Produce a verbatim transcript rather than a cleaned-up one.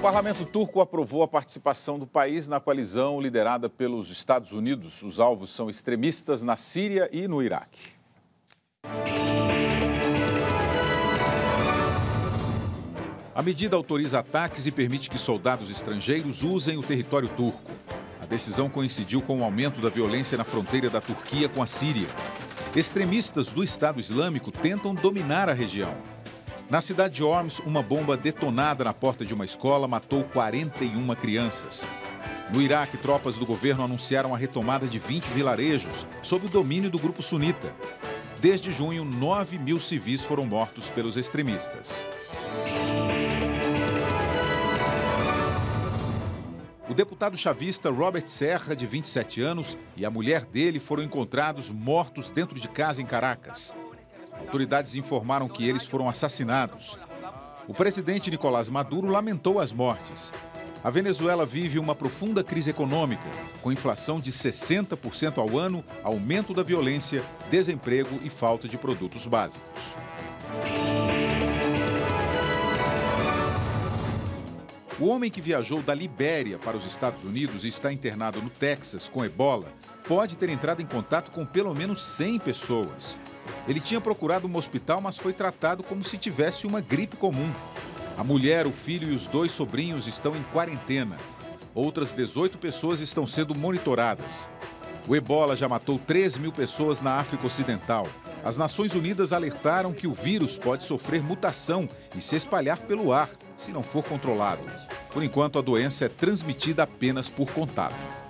parlamento turco aprovou a participação do país na coalizão liderada pelos Estados Unidos. Os alvos são extremistas na Síria e no Iraque. A medida autoriza ataques e permite que soldados estrangeiros usem o território turco. A decisão coincidiu com o aumento da violência na fronteira da Turquia com a Síria. Extremistas do Estado Islâmico tentam dominar a região. Na cidade de Homs, uma bomba detonada na porta de uma escola matou quarenta e uma crianças. No Iraque, tropas do governo anunciaram a retomada de vinte vilarejos sob o domínio do grupo sunita. Desde junho, nove mil civis foram mortos pelos extremistas. O deputado chavista Robert Serra, de vinte e sete anos, e a mulher dele foram encontrados mortos dentro de casa em Caracas. Autoridades informaram que eles foram assassinados. O presidente Nicolás Maduro lamentou as mortes. A Venezuela vive uma profunda crise econômica, com inflação de sessenta por cento ao ano, aumento da violência, desemprego e falta de produtos básicos. O homem que viajou da Libéria para os Estados Unidos e está internado no Texas com ebola pode ter entrado em contato com pelo menos cem pessoas. Ele tinha procurado um hospital, mas foi tratado como se tivesse uma gripe comum. A mulher, o filho e os dois sobrinhos estão em quarentena. Outras dezoito pessoas estão sendo monitoradas. O ebola já matou três mil pessoas na África Ocidental. As Nações Unidas alertaram que o vírus pode sofrer mutação e se espalhar pelo ar, se não for controlado. Por enquanto, a doença é transmitida apenas por contato.